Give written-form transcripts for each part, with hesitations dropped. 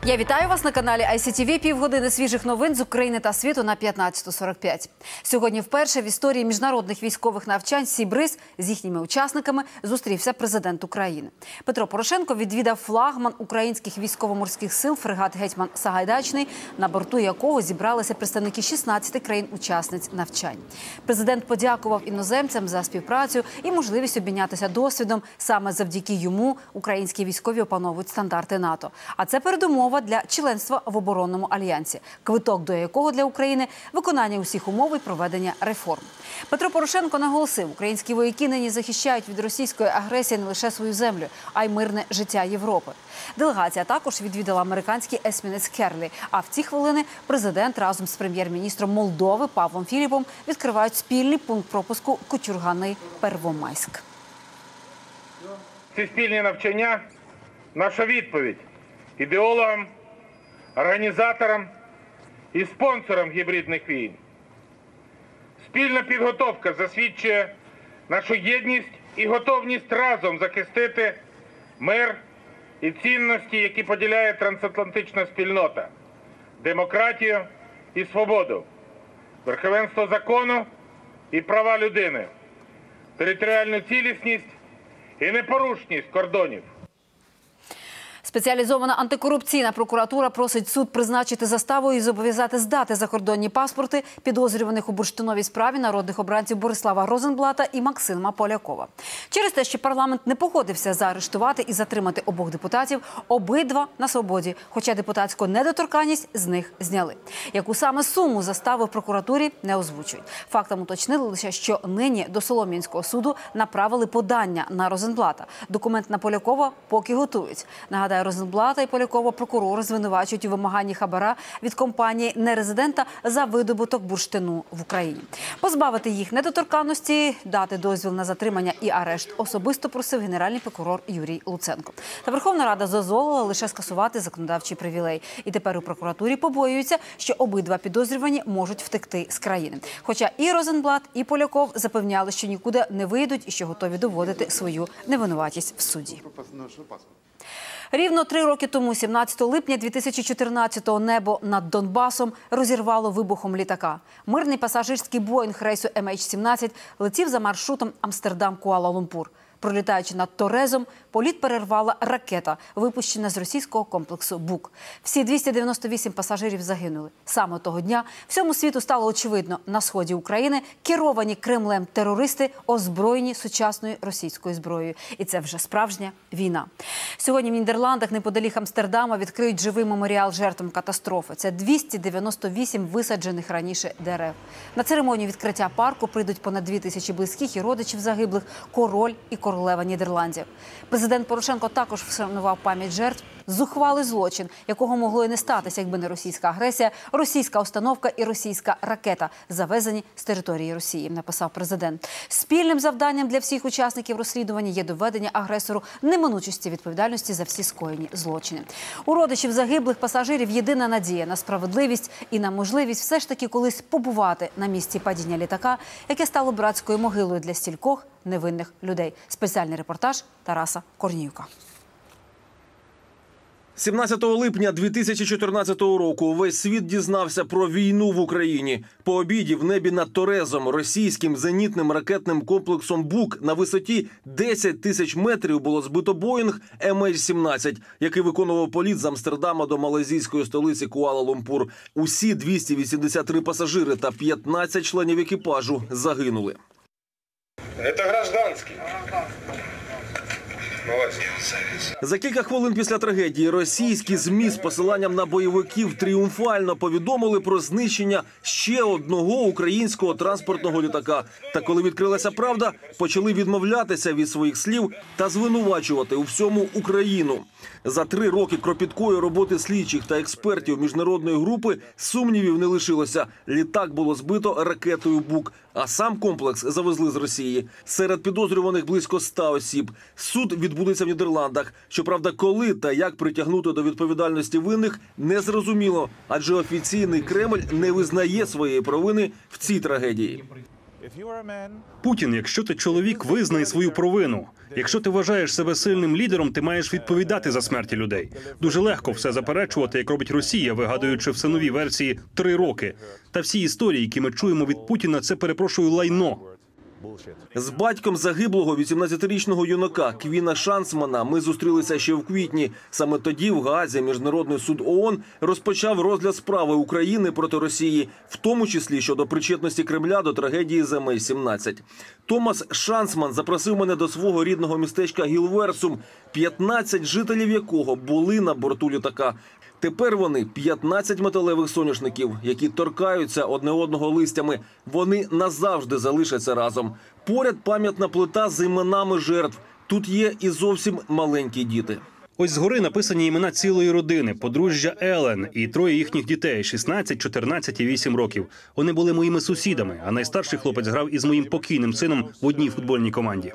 Я вітаю вас на каналі ICTV. Півгодини свіжих новин з України та світу на 15:45. Сьогодні вперше в історії міжнародних військових навчань Сібриз з їхніми учасниками зустрівся президент України. Петро Порошенко відвідав флагман українських військово-морських сил фрегат «Гетьман Сагайдачний», на борту якого зібралися представники 16 країн-учасниць навчань. Президент подякував іноземцям за співпрацю і можливість обмінятися досвідом. Саме завдяки йому українські військові опановують стандарти НАТО. А це передумова для членства в оборонному альянсі, квиток до якого для України – виконання усіх умов і проведення реформ. Петро Порошенко наголосив, українські вояки нині захищають від російської агресії не лише свою землю, а й мирне життя Європи. Делегація також відвідала американський есмінець «Керлі», а в ці хвилини президент разом з прем'єр-міністром Молдови Павлом Філіпом відкривають спільний пункт пропуску Кучургани-Первомайськ. Ці спільні навчання – наша відповідь ідеологам, організаторам і спонсорам гібридних війн. Спільна підготовка засвідчує нашу єдність і готовність разом захистити мир і цінності, які поділяє трансатлантична спільнота, демократію і свободу, верховенство закону і права людини, територіальну цілісність і непорушність кордонів. Спеціалізована антикорупційна прокуратура просить суд призначити заставу і зобов'язати здати закордонні паспорти підозрюваних у бурштиновій справі народних обранців Борислава Розенблата і Максима Полякова. Через те, що парламент не погодився заарештувати і затримати обох депутатів, обидва на свободі, хоча депутатську недоторканність з них зняли. Яку саме суму застави в прокуратурі не озвучують. Фактом уточнили лише, що нині до Солом'янського суду направили подання на Розенблата. Документ на Полякова поки готують. Нагадаю, Розенблата і Полякова прокурори звинувачують у вимаганні хабара від компанії нерезидента за видобуток бурштину в Україні. Позбавити їх недоторканності, дати дозвіл на затримання і арешт особисто просив генеральний прокурор Юрій Луценко. Та Верховна Рада дозволила лише скасувати законодавчий привілей. І тепер у прокуратурі побоюються, що обидва підозрювані можуть втекти з країни. Хоча і Розенблат, і Поляков запевняли, що нікуди не вийдуть і що готові доводити свою невинуватість в суді. Рівно 3 роки тому, 17 липня 2014-го, небо над Донбасом розірвало вибухом літака. Мирний пасажирський Боїнг рейсу MH17 летів за маршрутом Амстердам-Куала-Лумпур. Пролітаючи над Торезом, політ перервала ракета, випущена з російського комплексу «Бук». Всі 298 пасажирів загинули. Саме того дня всьому світу стало очевидно, на сході України керовані Кремлем терористи озброєні сучасною російською зброєю. І це вже справжня війна. Сьогодні в Нідерландах неподалік Амстердама відкриють живий меморіал жертвам катастрофи. Це 298 висаджених раніше дерев. На церемонію відкриття парку прийдуть понад 2000 близьких і родичів загиблих, король і королева Нідерландів. Президент Порошенко також вшанував пам'ять жертв. Зухвалий злочин, якого могло і не статися, якби не російська агресія, російська установка і російська ракета, завезені з території Росії, написав президент. Спільним завданням для всіх учасників розслідування є доведення агресору неминучості відповідальності за всі скоєні злочини. У родичів загиблих пасажирів єдина надія на справедливість і на можливість все ж таки колись побувати на місці падіння літака, яке стало братською могилою для стількох невинних людей. Спеціальний репортаж Тараса Корніюка. 17 липня 2014 року весь світ дізнався про війну в Україні. По обіді в небі над Торезом російським зенітним ракетним комплексом «Бук» на висоті 10 тисяч метрів було збито Боїнг MH17, який виконував політ з Амстердама до малайзійської столиці Куала-Лумпур. Усі 283 пасажири та 15 членів екіпажу загинули. Це гражданський. За кілька хвилин після трагедії російські ЗМІ з посиланням на бойовиків тріумфально повідомили про знищення ще одного українського транспортного літака. Та коли відкрилася правда, почали відмовлятися від своїх слів та звинувачувати у всьому Україну. За 3 роки кропіткої роботи слідчих та експертів міжнародної групи сумнівів не лишилося. Літак було збито ракетою «Бук», а сам комплекс завезли з Росії. Серед підозрюваних близько 100 осіб. Суд відбудеться в Нідерландах. Щоправда, коли та як притягнути до відповідальності винних – незрозуміло, адже офіційний Кремль не визнає своєї провини в цій трагедії. Путін, якщо ти чоловік, визнай свою провину. Якщо ти вважаєш себе сильним лідером, ти маєш відповідати за смерті людей. Дуже легко все заперечувати, як робить Росія, вигадуючи все нові версії 3 роки. Та всі історії, які ми чуємо від Путіна, це, перепрошую, лайно. З батьком загиблого 18-річного юнака Квіна Шансмана ми зустрілися ще в квітні. Саме тоді в Гаазі Міжнародний суд ООН розпочав розгляд справи України проти Росії, в тому числі щодо причетності Кремля до трагедії з MH17. Томас Шансман запросив мене до свого рідного містечка Гілверсум, 15 жителів якого були на борту літака. Тепер вони 15 металевих соняшників, які торкаються одне одного листями. Вони назавжди залишаться разом. Поряд пам'ятна плита з іменами жертв. Тут є і зовсім маленькі діти. Ось згори написані імена цілої родини, подружжя Елен і 3 їхніх дітей – 16, 14 і 8 років. Вони були моїми сусідами, а найстарший хлопець грав із моїм покійним сином в одній футбольній команді.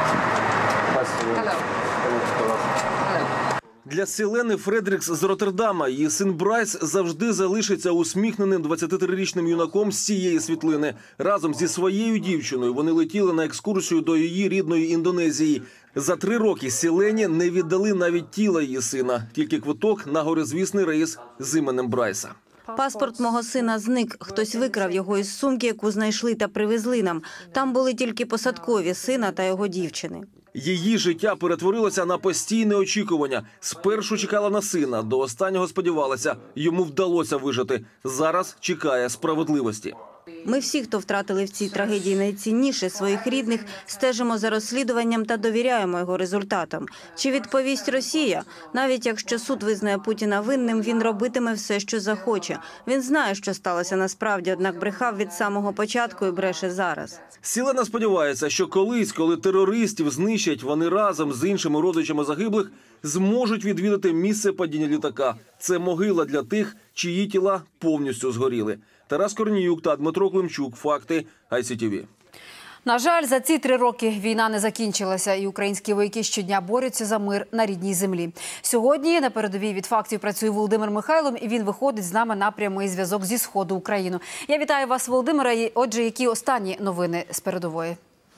Для Селени Фредрікс з Роттердама її син Брайс завжди залишиться усміхненим 23-річним юнаком з цієї світлини. Разом зі своєю дівчиною вони летіли на екскурсію до її рідної Індонезії. За 3 роки Селені не віддали навіть тіла її сина, тільки квиток на горизвісний рейс з іменем Брайса. Паспорт мого сина зник. Хтось викрав його із сумки, яку знайшли та привезли нам. Там були тільки посадкові сина та його дівчини. Її життя перетворилося на постійне очікування. Спершу чекала на сина, до останнього сподівалася, йому вдалося вижити. Зараз чекає справедливості. Ми всі, хто втратили в цій трагедії найцінніше своїх рідних, стежимо за розслідуванням та довіряємо його результатам. Чи відповість Росія? Навіть якщо суд визнає Путіна винним, він робитиме все, що захоче. Він знає, що сталося насправді, однак брехав від самого початку і бреше зараз. Селена сподівається, що колись, коли терористів знищать, вони разом з іншими родичами загиблих зможуть відвідати місце падіння літака. Це могила для тих, чиї тіла повністю згоріли. Тарас Корніюк та Дмитро Климчук. Факти ICTV. На жаль, за ці 3 роки війна не закінчилася, і українські вояки щодня борються за мир на рідній землі. Сьогодні на передовій від фактів працює Володимир Михайлов, і він виходить з нами на прямий зв'язок зі Сходу України. Я вітаю вас, Володимире. Отже, які останні новини з передової?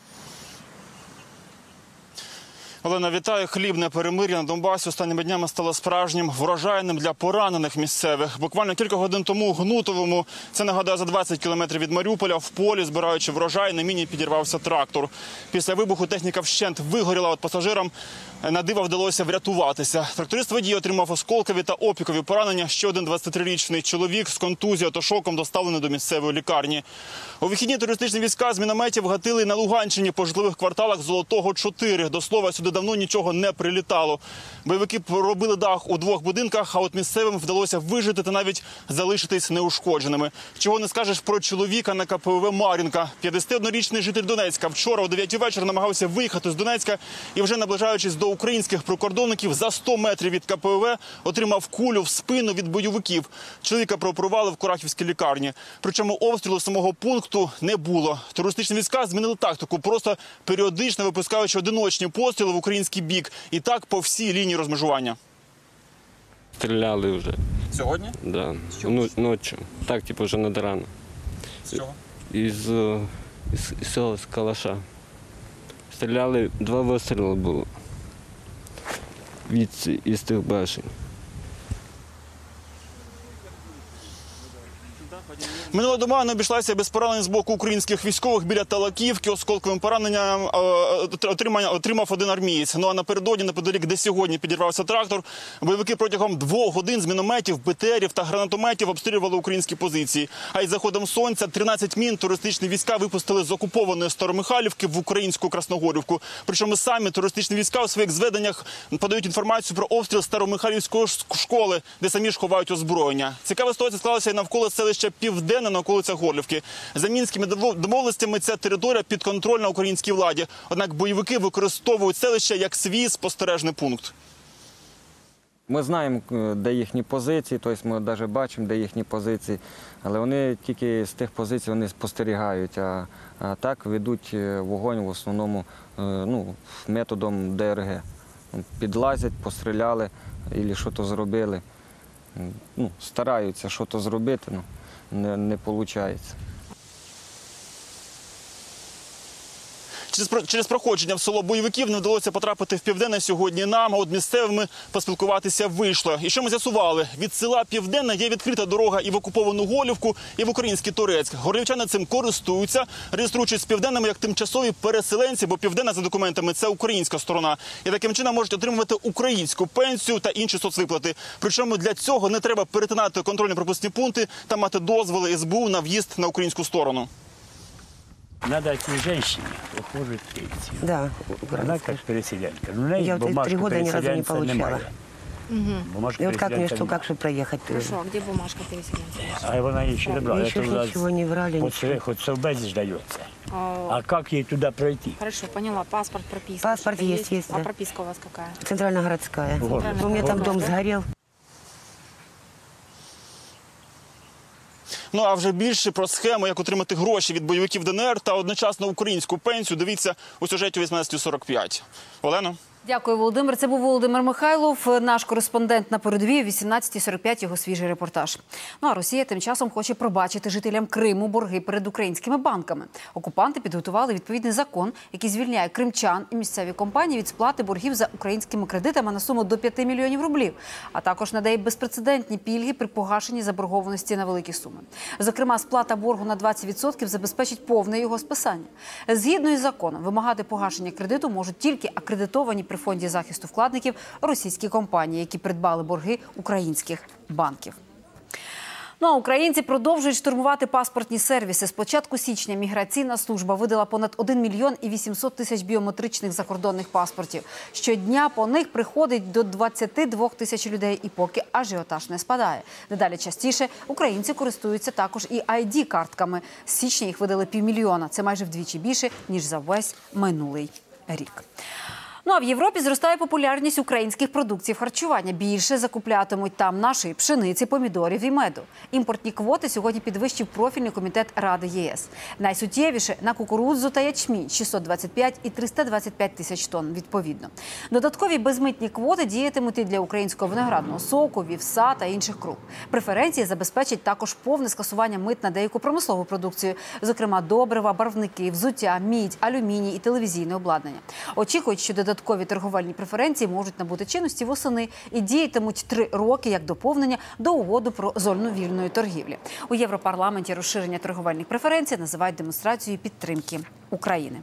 Олена, вітаю. Хлібне перемир'я на Донбасі останніми днями стало справжнім врожайним для поранених місцевих. Буквально кілька годин тому у Гнутовому, це, нагадаю, за 20 кілометрів від Маріуполя, в полі, збираючи врожай, на міні підірвався трактор. Після вибуху техніка вщент вигоріла, от пасажирам на диво вдалося врятуватися. Тракторист водій отримав осколкові та опікові поранення. Ще один 23-річний чоловік з контузією та шоком доставлений до місцевої лікарні. У вихідні терористичні війська з мінометів гатили на Луганщині по житлових кварталах Золотого 4. До слова, сюди давно нічого не прилітало. Бойовики робили дах у 2 будинках, а от місцевим вдалося вижити та навіть залишитись неушкодженими. Чого не скажеш про чоловіка на КПВВ Мар'їнка. 51-річний житель Донецька вчора о 9 вечора намагався виїхати з Донецька і вже наближаючись до українських прикордонників за 100 метрів від КПВВ отримав кулю в спину від бойовиків. Чоловіка прооперували в Курахівській лікарні. Причому обстрілу самого пункту не було. Терористичні війська змінили тактику, просто періодично випускаючи одиночні постріли в український бік. І так по всій лінії розмежування. Стріляли вже. Сьогодні? Да. Ночі. Так, типу, вже над рано. З чого? З калаша. Стріляли, 2 вистріли було. Із тих башень. Минула доба не обійшлася без поранень з боку українських військових біля Талаківки. Осколковим пораненням отримав один армієць. Ну а напередодні, неподалік, де сьогодні підірвався трактор, бойовики протягом 2 годин з мінометів, БТРів та гранатометів обстрілювали українські позиції. А із заходом сонця 13 мін терористичні війська випустили з окупованої Старомихайлівки в українську Красногорівку. Причому самі терористичні війська у своїх зведеннях подають інформацію про обстріл Старомихайлівської школи, де самі ж ховають озброєння. Цікава ситуація склалася і навколо селища Південне на околицях Горлівки. За мінськими домовленостями ця територія підконтрольна українській владі. Однак бойовики використовують селище як свій спостережний пункт. Ми знаємо, де їхні позиції, тобто ми навіть бачимо, де їхні позиції, але вони тільки з тих позицій вони спостерігають, а так ведуть вогонь в основному методом ДРГ. Підлазять, постріляли, або щось зробили. Стараються щось зробити, але не виходить. Через проходження в село бойовиків не вдалося потрапити в Південне сьогодні нам, а от місцевими поспілкуватися вийшло. І що ми з'ясували? Від села Південне є відкрита дорога і в окуповану Голівку, і в український Торецьк. Горлівчани цим користуються, реєструючись з Південними як тимчасові переселенці, бо Південне за документами – це українська сторона. І таким чином можуть отримувати українську пенсію та інші соцвиплати. Причому для цього не треба перетинати контрольно-пропускні пункти та мати дозволи СБУ на в'їзд на українську сторону. Надо этой женщине ухаживать пенсию. Да. Она как переселенка. Но Я вот 3 года ни разу не получала. Бумажка И вот как мне переселенца что, немає. как же проехать? Хорошо, а где бумажка переселенца? А вона їй ще не брала. Еще Это у нас ничего не врали. Хоть совбез ждается. А как ей туда пройти? Хорошо, поняла. Паспорт, прописка. Паспорт что-то есть, А да. прописка у вас какая? Центрально-городская. Вот. У меня там дом сгорел. Ну а вже більше про схему, як отримати гроші від бойовиків ДНР та одночасно українську пенсію, дивіться у сюжеті о 18:45. Олено? Дякую, Володимир. Це був Володимир Михайлов, наш кореспондент на передовій. О 18:45 його свіжий репортаж. Ну а Росія тим часом хоче пробачити жителям Криму борги перед українськими банками. Окупанти підготували відповідний закон, який звільняє кримчан і місцеві компанії від сплати боргів за українськими кредитами на суму до 5 мільйонів рублів, а також надає безпрецедентні пільги при погашенні заборгованості на великі суми. Зокрема, сплата боргу на 20% забезпечить повне його списання. Згідно із законом, вимагати погашення кредиту можуть тільки акредитовані при фонді захисту вкладників російські компанії, які придбали борги українських банків. Ну а українці продовжують штурмувати паспортні сервіси. З початку січня міграційна служба видала понад 1 мільйон і 800 тисяч біометричних закордонних паспортів. Щодня по них приходить до 22 тисяч людей, і поки ажіотаж не спадає. Дедалі частіше українці користуються також і ID-картками. З січня їх видали 500 000. Це майже вдвічі більше, ніж за весь минулий рік. Ну а в Європі зростає популярність українських продуктів харчування. Більше закуплятимуть там нашої пшениці, помідорів і меду. Імпортні квоти сьогодні підвищив профільний комітет Ради ЄС. Найсуттєвіше на кукурудзу та ячмінь – 625 і 325 тисяч тонн відповідно. Додаткові безмитні квоти діятимуть і для українського виноградного соку, вівса та інших круп. Преференції забезпечать також повне скасування мит на деяку промислову продукцію, зокрема добрива, барвники, взуття, мідь, алюміній і телевізійне обладнання. Очікують, що додаткові торговельні преференції можуть набути чинності восени і діятимуть 3 роки як доповнення до угоди про зону вільної торгівлі. У Європарламенті розширення торговельних преференцій називають демонстрацією підтримки України.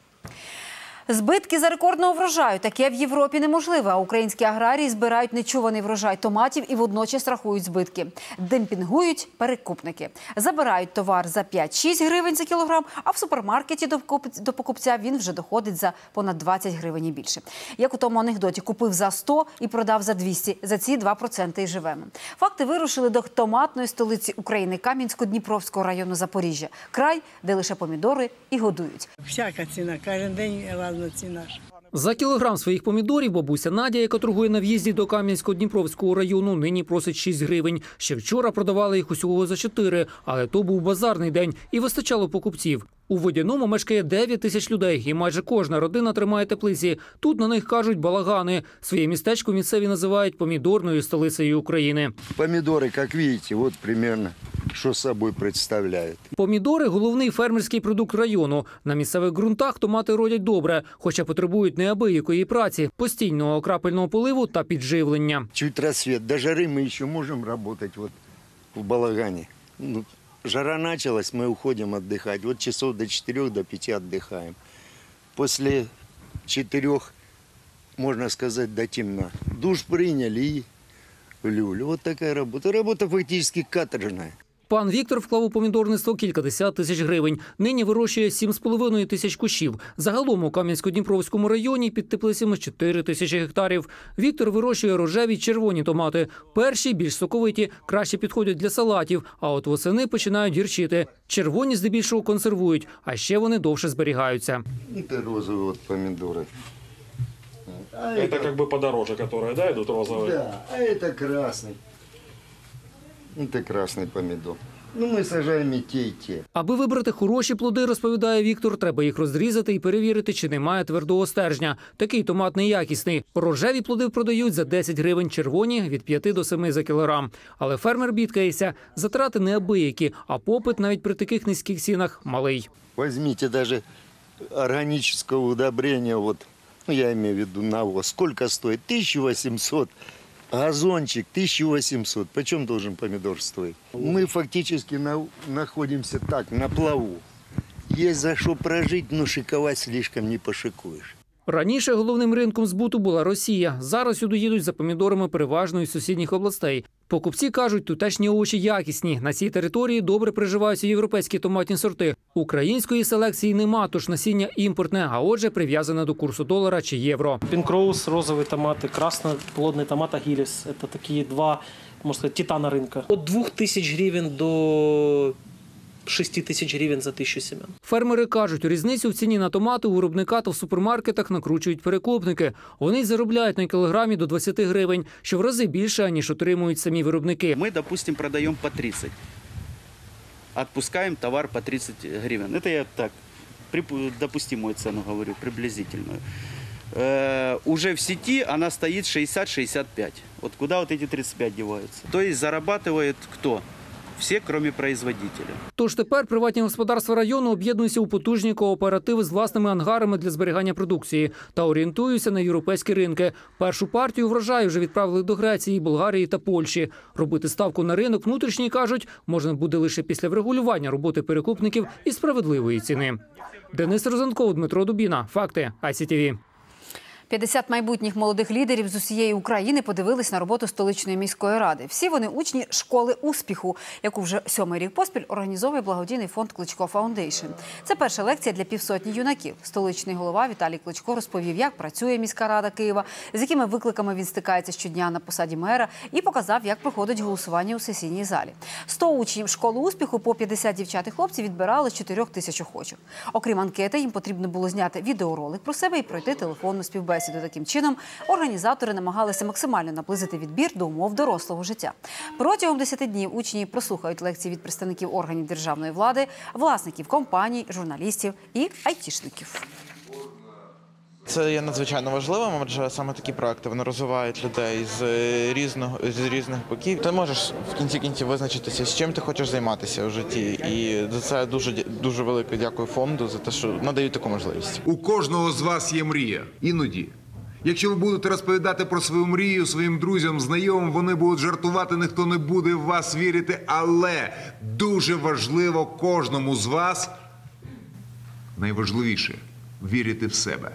Збитки за рекордного врожаю. Таке в Європі неможливе, а українські аграрії збирають нечуваний врожай томатів і водночас рахують збитки. Демпінгують перекупники. Забирають товар за 5-6 гривень за кілограм, а в супермаркеті до покупця він вже доходить за понад 20 гривень і більше. Як у тому анекдоті, купив за 100 і продав за 200. За ці 2% і живемо. Факти вирушили до томатної столиці України – Кам'янсько-Дніпровського району Запоріжжя. Край, де лише помідори і годують. Всяка ціна, кожен день різна ціна. За кілограм своїх помідорів бабуся Надя, яка торгує на в'їзді до Кам'янсько-Дніпровського району, нині просить 6 гривень. Ще вчора продавали їх усього за 4, але то був базарний день і вистачало покупців. У Водяному мешкає 9 тисяч людей, і майже кожна родина тримає теплиці. Тут на них кажуть балагани. Своє містечко місцеві називають помідорною столицею України. Помідори, як бачите, от приблизно, що собою представляють. Помідори – головний фермерський продукт району. На місцевих ґрунтах томати родять добре, хоча потребують неабиякої праці, постійного крапельного поливу та підживлення. Чуть розсвіт, до жари ми ще можемо працювати от, в балагані. Жара началась, мы уходим отдыхать. Вот часов до 4, до 5 отдыхаем. После 4, можно сказать, до темна. Душ приняли и в люлю. Вот такая работа. Работа фактически каторжная. Пан Віктор вклав у помідорництво кількадесят тисяч гривень. Нині вирощує 7,5 тисяч кущів. Загалом у Кам'янсько-Дніпровському районі під теплицями 4 тисячі гектарів. Віктор вирощує рожеві й червоні томати. Перші, більш соковиті, краще підходять для салатів, а от восени починають гірчити. Червоні здебільшого консервують, а ще вони довше зберігаються. Это розовые вот помидоры. Это как бы подороже, которые, да, идут розовые? Да, а это красный. Это красный помидор. Ну, ми сажаємо і ті, і ті. Аби вибрати хороші плоди, розповідає Віктор, треба їх розрізати і перевірити, чи немає твердого стержня. Такий томат неякісний. Рожеві плоди продають за 10 гривень, червоні – від 5 до 7 за кілограм. Але фермер бідкається, затрати неабиякі, а попит навіть при таких низьких цінах малий. Візьміть навіть органического удобрения, вот, ну, я имею в виду навоз, сколько стоит? 1800. Газончик 1800. Почем должен помидор стоить? Мы фактически находимся так, на плаву. Есть за что прожить, но шиковать слишком не пошикуешь. Раніше головним ринком збуту була Росія. Зараз сюди їдуть за помідорами переважно із сусідніх областей. Покупці кажуть, тутешні овочі якісні. На цій території добре приживаються європейські томатні сорти. Української селекції нема, тож насіння імпортне, а отже прив'язане до курсу долара чи євро. Пинкроуз, розовые томаты, красноплодный томат Агилес. Это такие два, можно сказать, титана рынка. От 2000 гривен до 6000 гривень за 1000 семян. Фермери кажуть, різницю в ціні на томати у виробника та в супермаркетах накручують перекупники. Вони заробляють на кілограмі до 20 гривень, що в рази більше, ніж отримують самі виробники. Ми, допустим, продаємо по 30. Отпускаем товар по 30 гривен. Это я так, допустимую цену говорю, приблизительную. Уже в сети она стоит 60-65. Вот куда вот эти 35 деваются? То есть зарабатывает кто? Всі, крім производителя. Тож тепер приватні господарства району об'єднуються у потужні кооперативи з власними ангарами для зберігання продукції та орієнтуються на європейські ринки. Першу партію врожаю вже відправили до Греції, Болгарії та Польщі. Робити ставку на ринок внутрішній, кажуть, можна буде лише після врегулювання роботи перекупників і справедливої ціни. Денис Розанков, Дмитро Дубіна. Факти. ICTV. 50 майбутніх молодих лідерів з усієї України подивились на роботу столичної міської ради. Всі вони учні школи успіху, яку вже 7-й рік поспіль організовує благодійний фонд Кличко Фаундейшн. Це перша лекція для півсотні юнаків. Столичний голова Віталій Кличко розповів, як працює міська рада Києва, з якими викликами він стикається щодня на посаді мера і показав, як проходить голосування у сесійній залі. 100 учнів школи успіху по 50 дівчат і хлопців відбирали з 4000 охочих. Окрім анкети, їм потрібно було зняти відеоролик про себе і пройти телефонну співбесіду. Таким чином, організатори намагалися максимально наблизити відбір до умов дорослого життя. Протягом 10 днів учні прослухають лекції від представників органів державної влади, власників компаній, журналістів і айтішників. Це є надзвичайно важливим, адже саме такі проекти вони розвивають людей з різних боків. Ти можеш в кінці кінців визначитися, з чим ти хочеш займатися у житті. І за це дуже велике дякую фонду за те, що надають таку можливість. У кожного з вас є мрія. Іноді. Якщо ви будете розповідати про свою мрію своїм друзям, знайомим, вони будуть жартувати, ніхто не буде в вас вірити. Але дуже важливо кожному з вас, найважливіше, вірити в себе.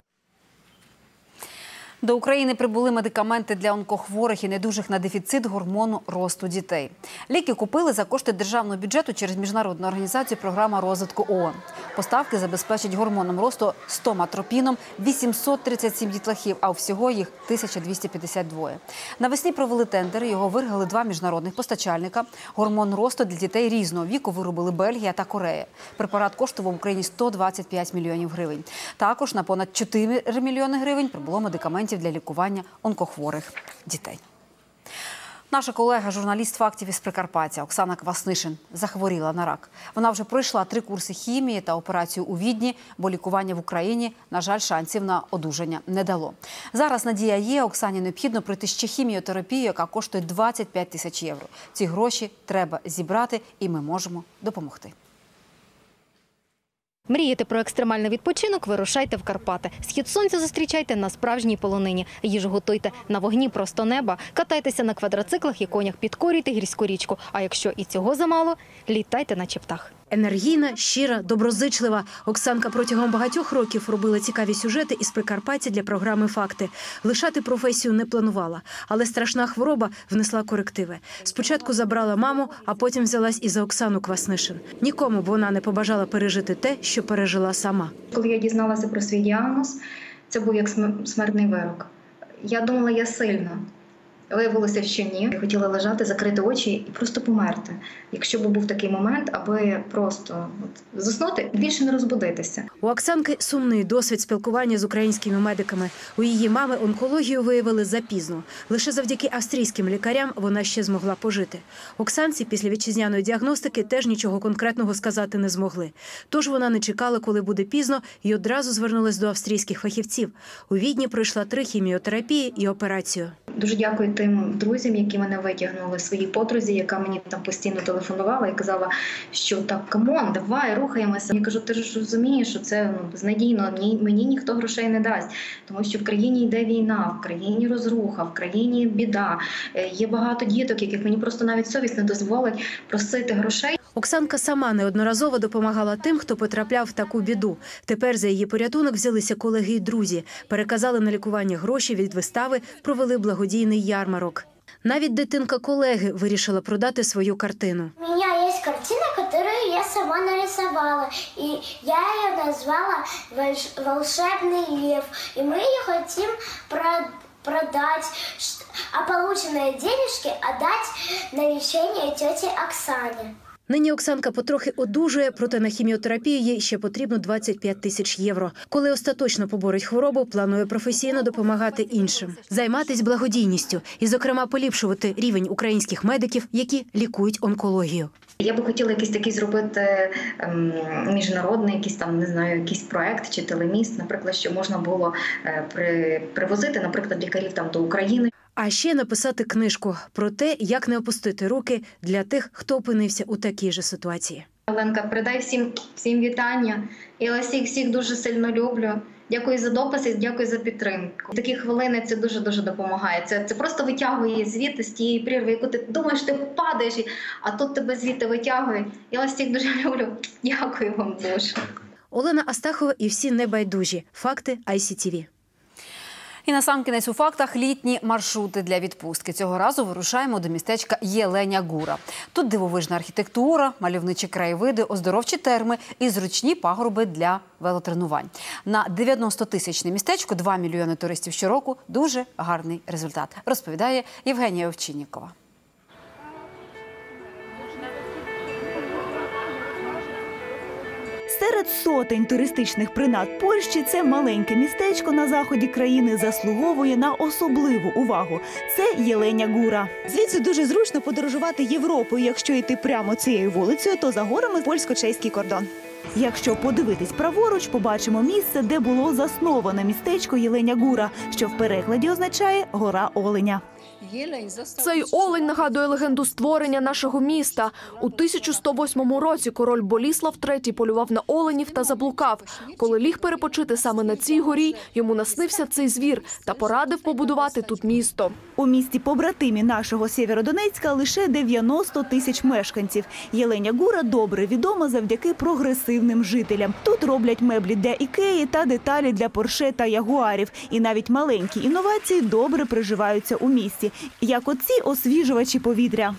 До України прибули медикаменти для онкохворих і недужих на дефіцит гормону росту дітей. Ліки купили за кошти державного бюджету через міжнародну організацію «Програма розвитку ООН». Поставки забезпечать гормоном росту стоматропіном 837 дітлахів, а всього їх 1252. Навесні провели тендер, його виграли 2 міжнародних постачальника. Гормон росту для дітей різного віку виробили Бельгія та Корея. Препарат коштував в Україні 125 мільйонів гривень. Також на понад 4 мільйони гривень прибуло медикаментів для лікування онкохворих дітей. Наша колега, журналіст «Фактів» із Прикарпаття Оксана Кваснишин захворіла на рак. Вона вже пройшла 3 курси хімії та операцію у Відні, бо лікування в Україні, на жаль, шансів на одужання не дало. Зараз надія є, Оксані необхідно пройти ще хіміотерапію, яка коштує 25 тисяч євро. Ці гроші треба зібрати, і ми можемо допомогти. Мрієте про екстремальний відпочинок? Вирушайте в Карпати. Схід сонця зустрічайте на справжній полонині. Їжу готуйте на вогні просто неба. Катайтеся на квадроциклах і конях, підкорюйте гірську річку. А якщо і цього замало, літайте наче птах. Енергійна, щира, доброзичлива. Оксанка протягом багатьох років робила цікаві сюжети із Прикарпаття для програми «Факти». Лишати професію не планувала, але страшна хвороба внесла корективи. Спочатку забрала маму, а потім взялась і за Оксану Кваснишин. Нікому б вона не побажала пережити те, що пережила сама. Коли я дізналася про свій діагноз, це був як смертний вирок. Я думала, я сильна. Виявилося, що ні. Я хотіла лежати, закрити очі і просто померти. Якщо б був такий момент, аби просто заснути, більше не розбудитися. У Оксанки сумний досвід спілкування з українськими медиками. У її мами онкологію виявили запізно. Лише завдяки австрійським лікарям вона ще змогла пожити. Оксанці після вітчизняної діагностики теж нічого конкретного сказати не змогли. Тож вона не чекала, коли буде пізно, і одразу звернулась до австрійських фахівців. У Відні пройшла 3 хіміотерапії і операцію. Дуже дякую тим друзям, які мене витягнули, своїй подрузі, яка мені там постійно телефонувала і казала, що так, камон, давай, рухаємося. Я кажу, ти ж розумієш, що це безнадійно, мені ніхто грошей не дасть. Тому що в країні йде війна, в країні розруха, в країні біда. Є багато діток, яких мені просто навіть совість не дозволить просити грошей. Оксанка сама неодноразово допомагала тим, хто потрапляв в таку біду. Тепер за її порятунок взялися колеги й друзі. Переказали на лікування гроші від вистави, провели благодійний ярмарок. Навіть дитинка колеги вирішила продати свою картину. У меня есть картина, которую я сама нарисовала. И я ее назвала «Волшебный лев». И мы ее хотим продать, а полученные денежки отдать на лечение тете Оксане. Нині Оксанка потрохи одужує, проте на хіміотерапію їй ще потрібно 25 тисяч євро. Коли остаточно поборить хворобу, планує професійно допомагати іншим. Займатись благодійністю і, зокрема, поліпшувати рівень українських медиків, які лікують онкологію. Я би хотіла якийсь такий зробити міжнародний, якийсь там, не знаю, якийсь проект чи телеміст, наприклад, що можна було привозити, наприклад, лікарів там до України. А ще написати книжку про те, як не опустити руки для тих, хто опинився у такій же ситуації. Оленка, передай всім вітання. Я вас всіх дуже сильно люблю. Дякую за допис і дякую за підтримку. В такі хвилини це дуже допомагає. Це просто витягує звідти з тієї прірви, яку ти думаєш, ти падаєш, а тут тебе звідти витягують. Я вас всіх дуже люблю. Дякую вам дуже. Олена Астахова і всі небайдужі. Факти ICTV. І насамкінець у фактах літні маршрути для відпустки. Цього разу вирушаємо до містечка Єленя Гура. Тут дивовижна архітектура, мальовничі краєвиди, оздоровчі терми і зручні пагорби для велотренувань. На 90-тисячне містечко 2 мільйони туристів щороку – дуже гарний результат, розповідає Євгенія Овчиннікова. Серед сотень туристичних принад Польщі це маленьке містечко на заході країни заслуговує на особливу увагу. Це Єленя Гура. Звідси дуже зручно подорожувати Європою. Якщо йти прямо цією вулицею, то за горами польсько-чеський кордон. Якщо подивитись праворуч, побачимо місце, де було засноване містечко Єленя Гура, що в перекладі означає «гора оленя». Цей олень нагадує легенду створення нашого міста. У 1108 році король Боліслав III полював на оленів та заблукав. Коли ліг перепочити саме на цій горі, йому наснився цей звір та порадив побудувати тут місто. У місті побратимі нашого Сєвєродонецька лише 90 тисяч мешканців. Єленя Гура добре відома завдяки прогресивним жителям. Тут роблять меблі для Ікеї та деталі для Порше та Ягуарів. І навіть маленькі інновації добре приживаються у місті, як оці освіжувачі повітря.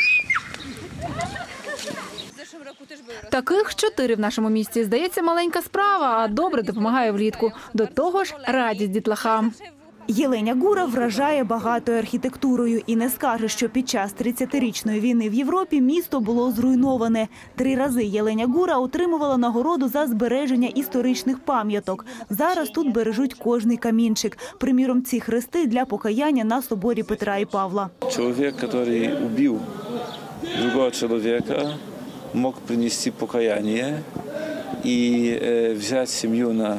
Таких 4 в нашому місті. Здається, маленька справа, а добре допомагає влітку. До того ж, радість дітлахам. Єленя Гура вражає багатою архітектурою і не скаже, що під час 30-річної війни в Європі місто було зруйноване. 3 рази Єленя Гура отримувала нагороду за збереження історичних пам'яток. Зараз тут бережуть кожний камінчик. Приміром, ці хрести для покаяння на соборі Петра і Павла. Чоловік, який убив другого чоловіка, мог принести покаяння і взяти сім'ю на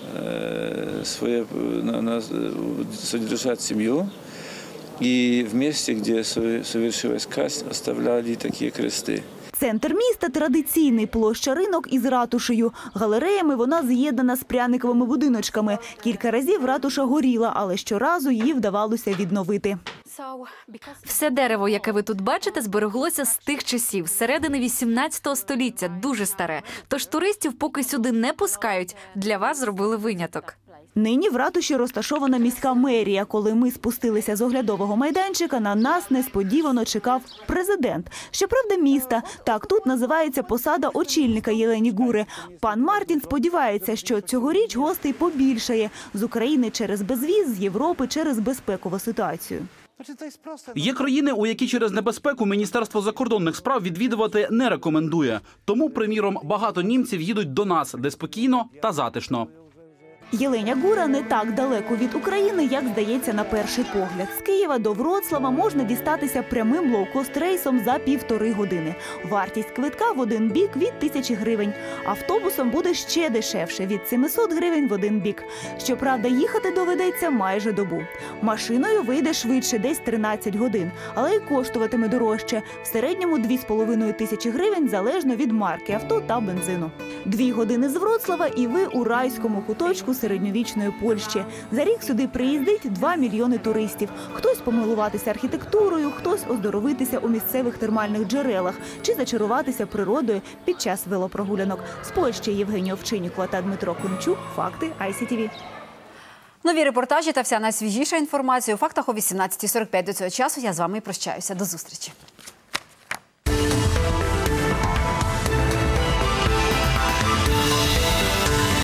содержать семью, и в месте, где совершилась казнь, оставляли такие кресты. Центр міста – традиційний, площа Ринок із ратушею. Галереями вона з'єднана з пряниковими будиночками. Кілька разів ратуша горіла, але щоразу її вдавалося відновити. Все дерево, яке ви тут бачите, збереглося з тих часів, з середини 18 століття, дуже старе. Тож туристів поки сюди не пускають. Для вас зробили виняток. Нині в ратуші розташована міська мерія. Коли ми спустилися з оглядового майданчика, на нас несподівано чекав президент. Щоправда, міста. Так тут називається посада очільника Єлені Гури. Пан Мартін сподівається, що цьогоріч гостей побільшає. З України через безвіз, з Європи через безпекову ситуацію. Є країни, у які через небезпеку Міністерство закордонних справ відвідувати не рекомендує. Тому, приміром, багато німців їдуть до нас, де спокійно та затишно. Єленя Гура не так далеко від України, як здається на перший погляд. З Києва до Вроцлава можна дістатися прямим лоукост-рейсом за 1,5 години. Вартість квитка в один бік від 1000 гривень. Автобусом буде ще дешевше – від 700 гривень в один бік. Щоправда, їхати доведеться майже добу. Машиною вийде швидше – десь 13 годин, але й коштуватиме дорожче – в середньому 2500 гривень залежно від марки авто та бензину. 2 години з Вроцлава і ви у райському куточку середньовічної Польщі. За рік сюди приїздить 2 мільйони туристів. Хтось помилуватися архітектурою, хтось оздоровитися у місцевих термальних джерелах чи зачаруватися природою під час велопрогулянок. З Польщі Євгенія Овчиннікова та Дмитро Кончук. Факти ICTV. Нові репортажі та вся найсвіжіша інформація у «Фактах» о 18:45. До цього часу я з вами прощаюся. До зустрічі.